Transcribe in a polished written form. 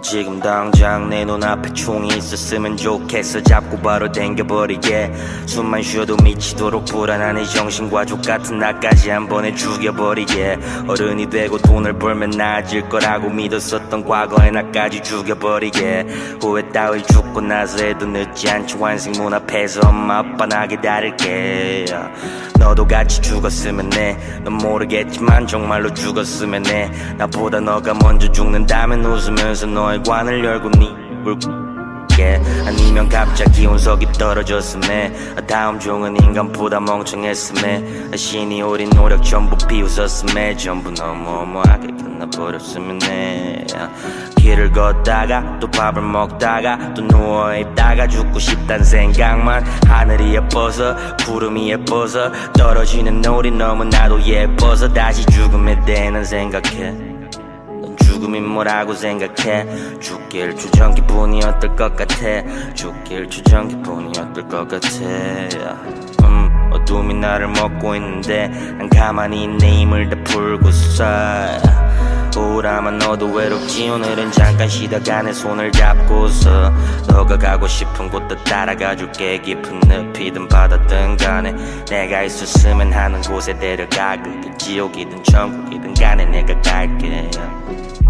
지금 당장 내 눈앞에 총이 있었으면 좋겠어. 잡고 바로 당겨버리게. 숨만 쉬어도 미치도록 불안한 이 정신과 족같은 나까지 한 번에 죽여버리게. 어른이 되고 돈을 벌면 나아질 거라고 믿었었던 과거의 나까지 죽여버리게. 후회 따위 죽고 나서 해도 늦지 않지. 환생 문 앞에서 엄마 아빠 나 기다릴게. 너도 같이 죽었으면 해. 넌 모르겠지만 정말로 죽었으면 해. 나보다 너가 먼저 죽는다면 웃으면서 너의 관을 열고 네 울게. 아니면 갑자기 운석이 떨어졌음에 다음 종은 인간보다 멍청했음에 신이 우린 노력 전부 비웃었음에 전부 너무 허무하게 끝나버렸으면 해. 길을 걷다가 또 밥을 먹다가 또 누워있다가 죽고 싶단 생각만. 하늘이 예뻐서 구름이 예뻐서 떨어지는 노을이 너무나도 예뻐서 다시 죽음에 대해 생각해. 죽음이 뭐라고 생각해? 죽길 주전 기분이 어떨 것 같아? 죽길 주전 기분이 어떨 것 같아? 어둠이 나를 먹고 있는데 난 가만히 내 힘을 다 풀고서 우울함아 너도 외롭지? 오늘은 잠깐 쉬다가 내 손을 잡고서 너가 가고 싶은 곳도 따라가줄게. 깊은 늪이든 바다든 간에 내가 있었으면 하는 곳에 데려가. 그게 지옥이든 천국이든 간에 내가 갈게.